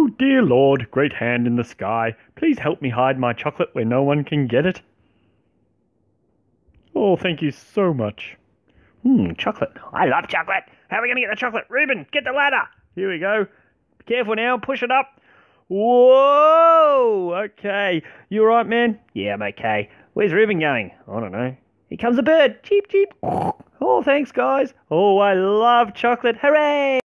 dear Lord, great hand in the sky, please help me hide my chocolate where no one can get it. Oh, thank you so much. Chocolate. I love chocolate. How are we going to get the chocolate? Reuben, get the ladder. Here we go. Be careful now. Push it up. Whoa! Okay. You alright, man? Yeah, I'm okay. Where's Reuben going? I don't know. Here comes a bird. Cheep, cheep. Oh, thanks, guys. Oh, I love chocolate. Hooray!